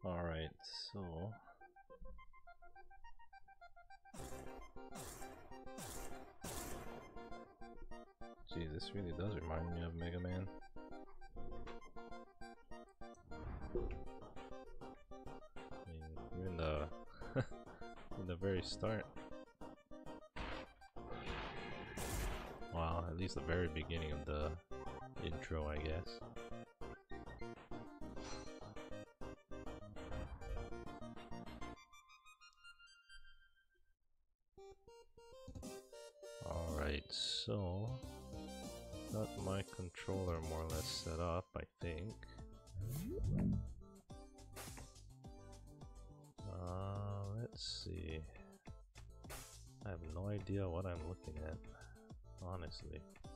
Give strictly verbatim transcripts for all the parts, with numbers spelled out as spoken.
Alright, so gee, this really does remind me of Mega Man. I mean, even the in the very start. Wow, at least the very beginning of the intro, I guess. Alright, so got my controller more or less set up, I think. Uh, let's see. I have no idea what I'm looking at, honestly.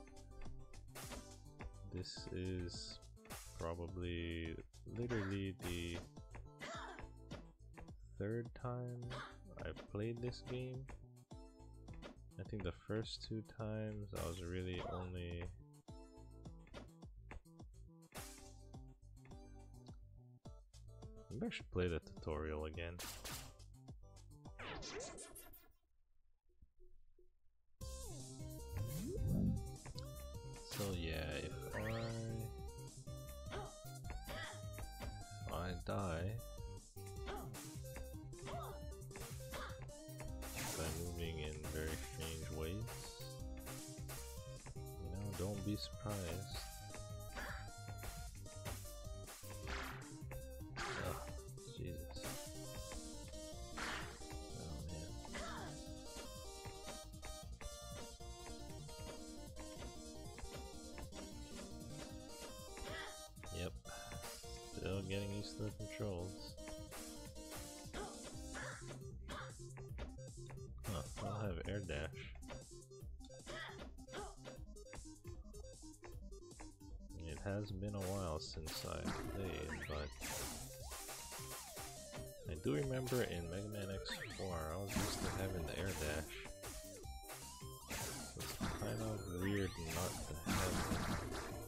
This is probably literally the third time I've played this game. I think the first two times I was really only maybe I should play the tutorial again. So yeah, if I if I die by moving in very strange ways, you know, don't be surprised. Oh, Jesus. Oh man. Yep. Still getting used to the controls. Huh, I'll have air dash. It has been a while since I played, but I do remember in Mega Man X four I was used to having the air dash. So it's kind of weird not to have it.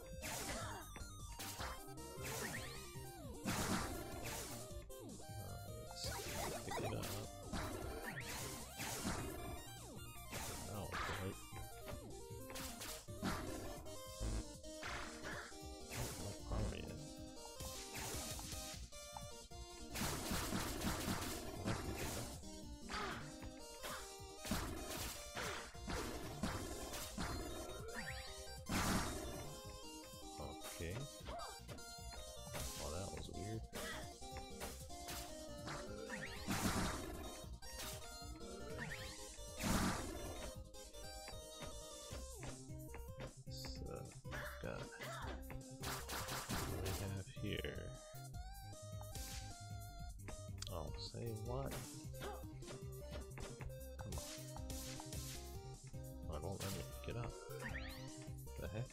Okay. Well, that was weird. So, got what do we have here? Oh, say what? Come on. Oh, it won't let me get up. The heck?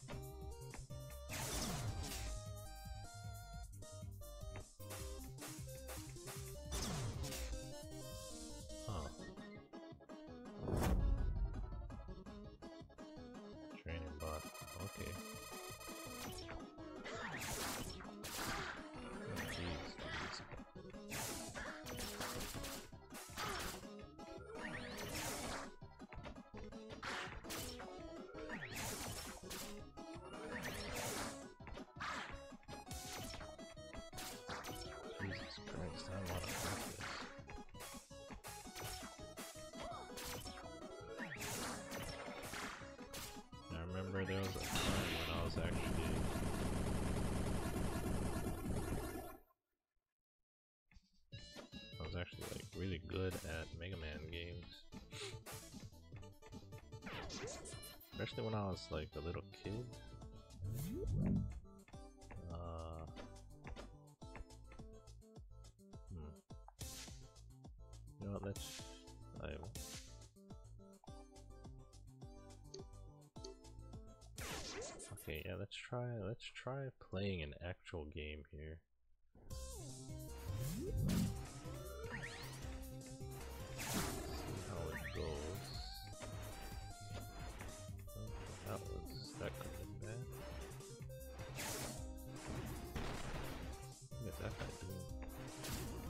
Okay. Oh, jeez. Jesus Christ, I don't want to practice. I remember there was a time when I was actually I was actually like really good at Mega Man games. Especially when I was like a little kid. Uh, hmm. You know what, let's I Okay, yeah, let's try let's try playing an actual game here. See how it goes. Oh, that was that could have been bad. What is that guy doing?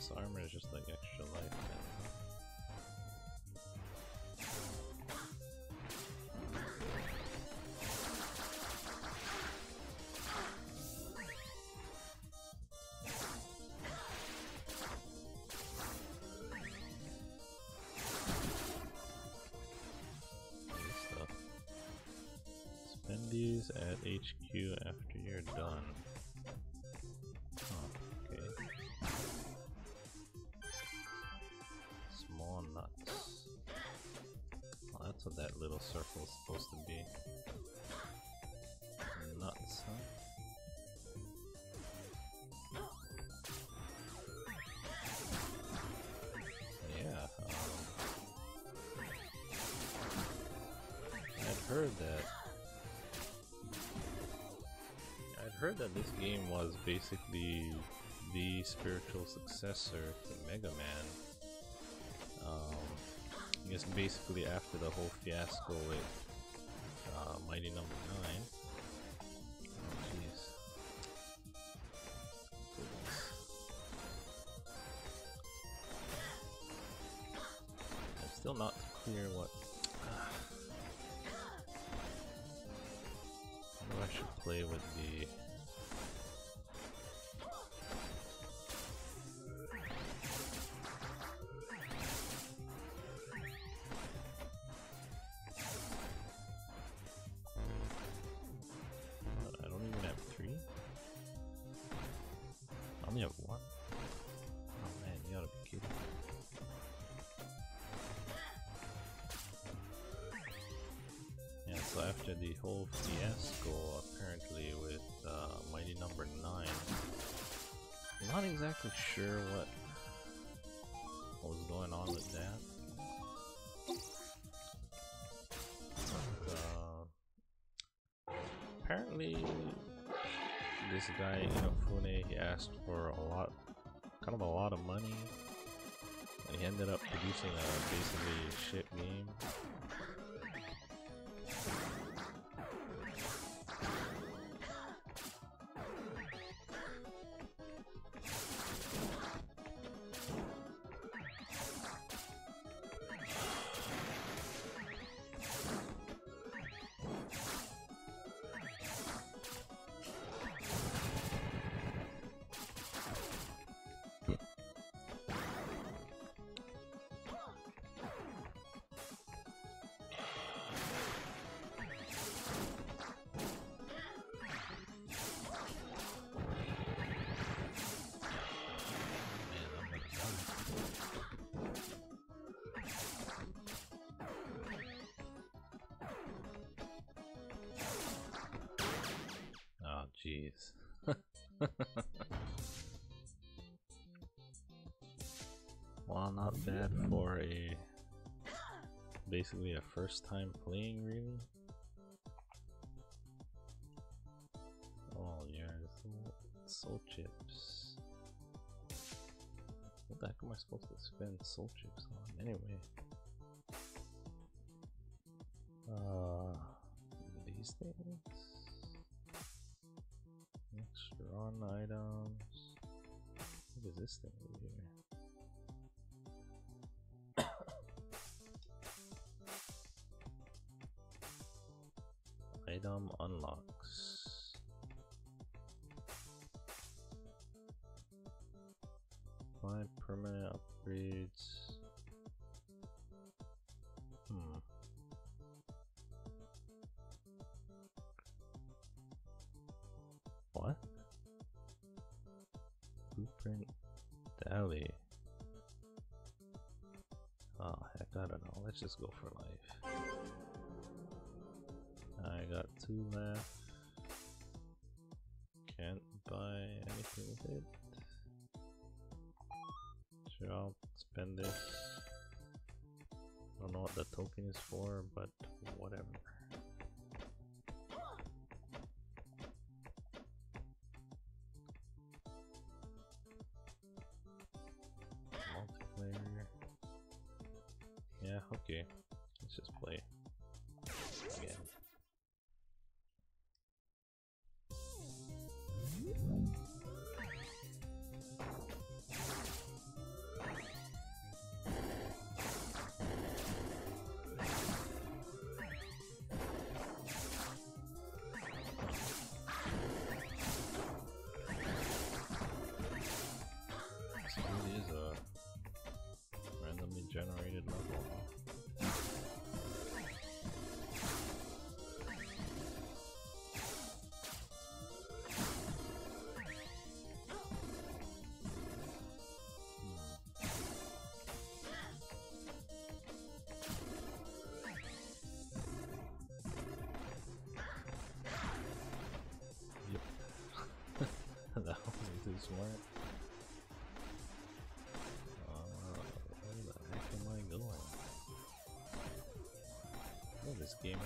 This armor is just like extra life, man. Spend these at H Q after you're done. Oh, okay. Small nuts. Oh, that's what that little circle is supposed to be. Nuts, huh? So yeah, um, I'd heard that heard that this game was basically the spiritual successor to Mega Man. Um, I guess basically after the whole fiasco with uh, Mighty Number Nine. Oh jeez. I'm still not clear what. How I should play with the. Have one? Oh man, you gotta be kidding. Yeah, so after the whole fiasco apparently with uh, Mighty Number Nine, I'm not exactly sure what, what was going on with that. But, uh, apparently this guy Inafune, he asked for a lot, kind of a lot of money, and he ended up producing a basically shit game. Jeez. Well, not bad for a basically a first time playing, really. Oh yeah, soul, soul chips. What the heck am I supposed to spend soul chips on anyway? Uh, these things. Extra run items. What is this thing over here? Item unlocks. Five permanent upgrades. Hmm. What? Blueprint Dally. Oh heck, I don't know. Let's just go for life. I got two left. Can't buy anything with it. Sure, I'll spend this. I don't know what the token is for, but whatever. Multiplayer. Yeah, okay. Let's just play again.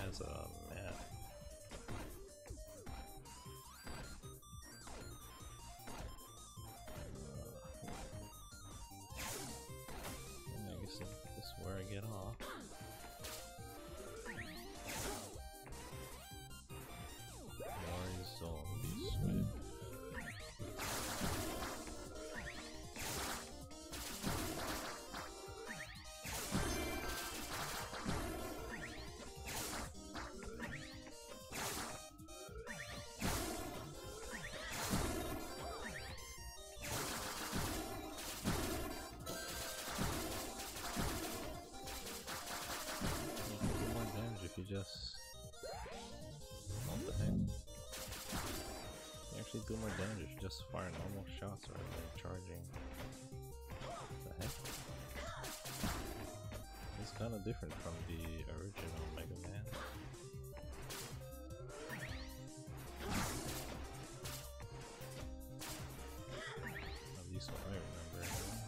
has a map. I guess this is where I get off. More zombies, right? If you just... What the heck? You actually do more damage if you just fire normal shots rather than charging. What the heck? It's kind of different from the original Mega Man. At least what I remember.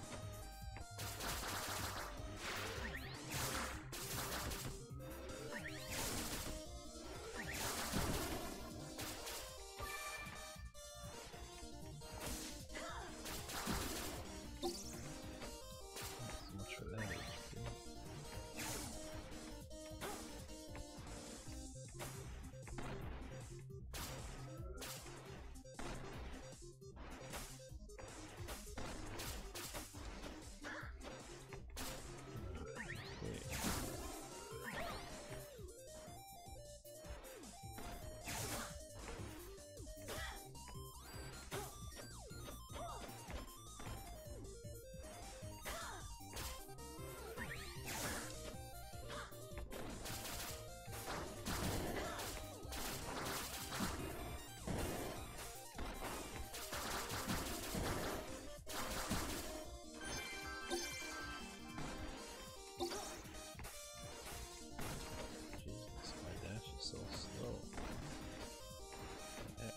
So slow. Yeah.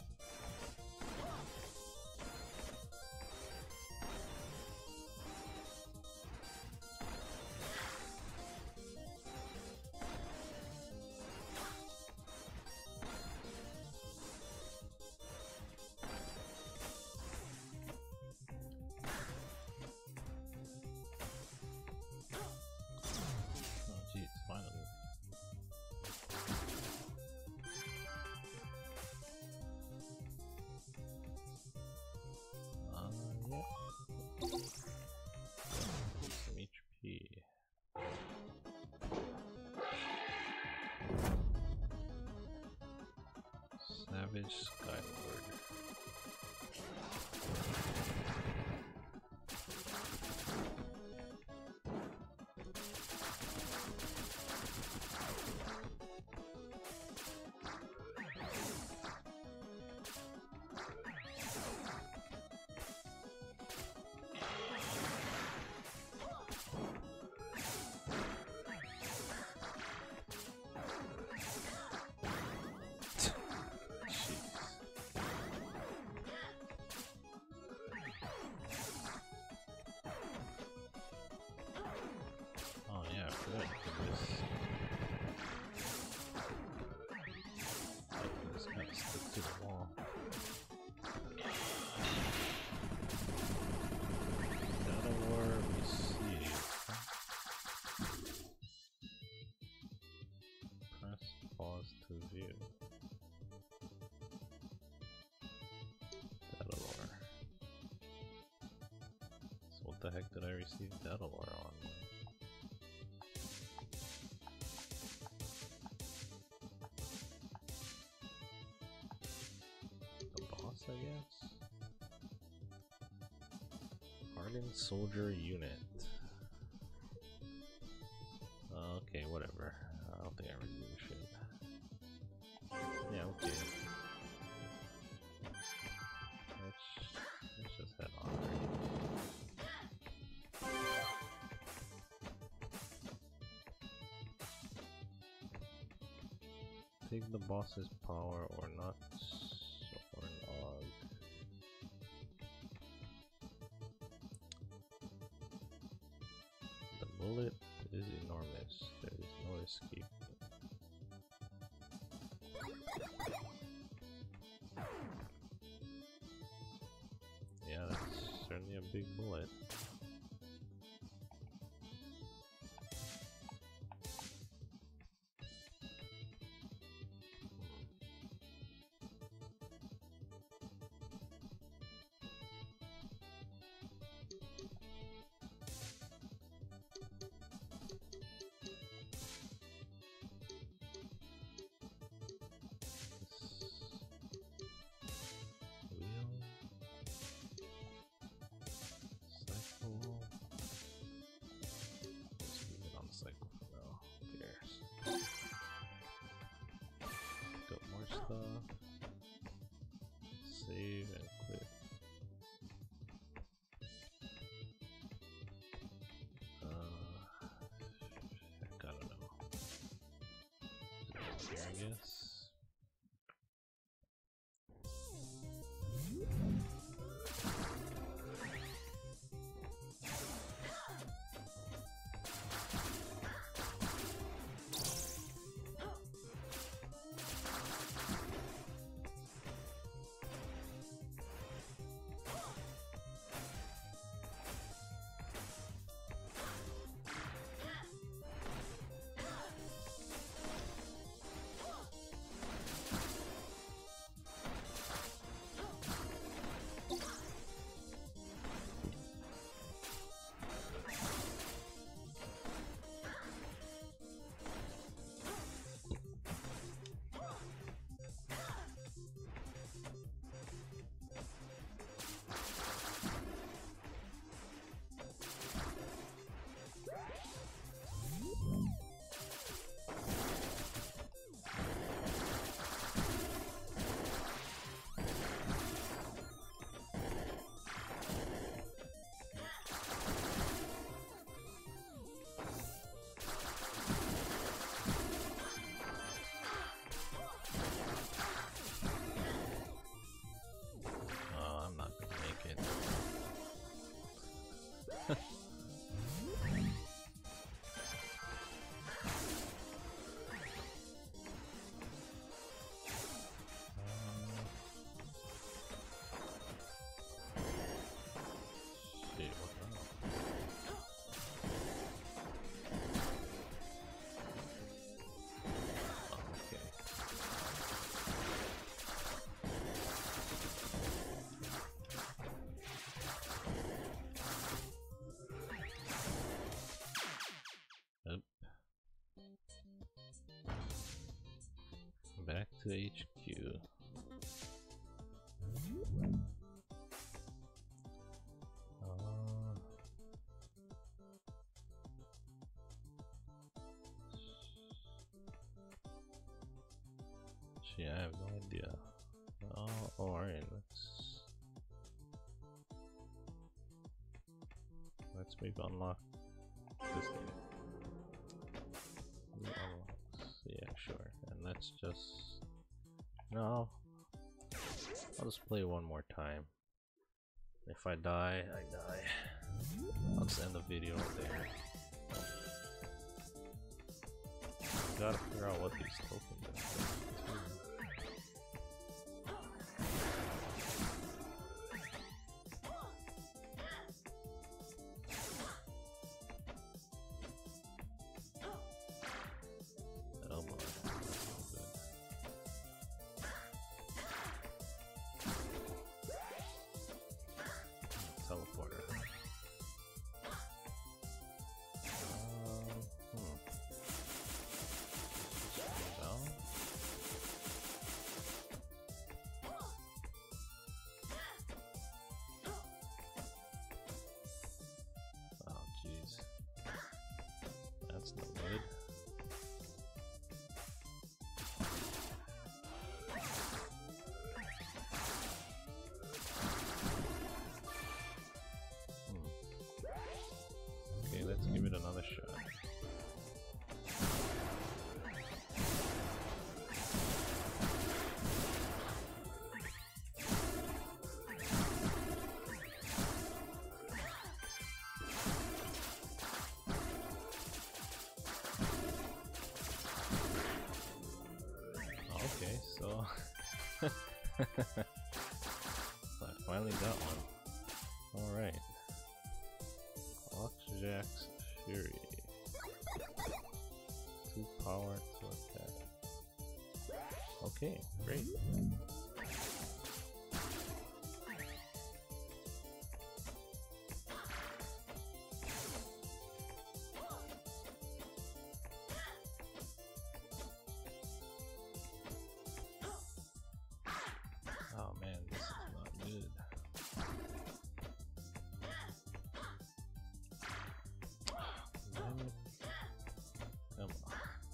Oh jeez, finally. Some H P. Savage Skyward. Pause to view. Datalore. So what the heck did I receive Datalore on? The boss, I guess? Hardened Soldier Unit. Uh, okay, whatever. I don't think I really give a shit. Yeah, okay. Let's, let's just head on. Take the boss's power or not, or not. The bullet is enormous. There is no escape. Yeah, that's certainly a big bullet. Stuff. Save and quit. Uh, heck, I don't know. Is it here, I guess. Back to H Q. Uh, gee, I have no idea. Oh, oh alright, let's let's maybe unlock this thing. Yeah, sure. And let's just... No. I'll just play one more time. If I die, I die. I'll just end the video there. Gotta figure out what these tokens are. I finally got one. Alright. Oxjack's Fury. Two power to attack. Okay, great. Oh man, this is not good. Damn it. Come on.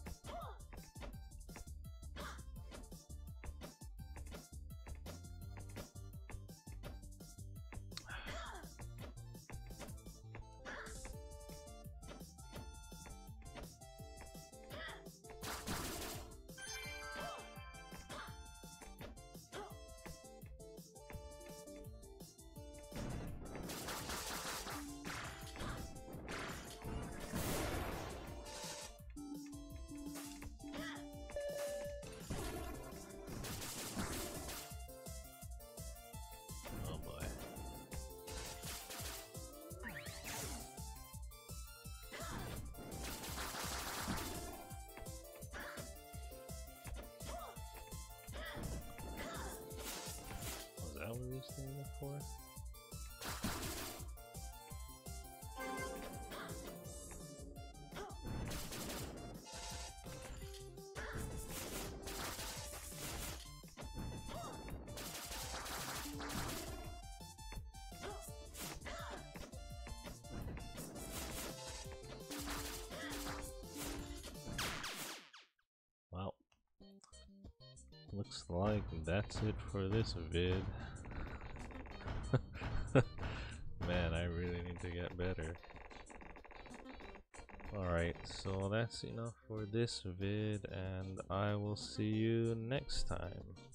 Oh boy. Was that what we were standing for? Well, looks like that's it for this vid. Man, I really need to get better. Alright, so that's enough for this vid, and I will see you next time.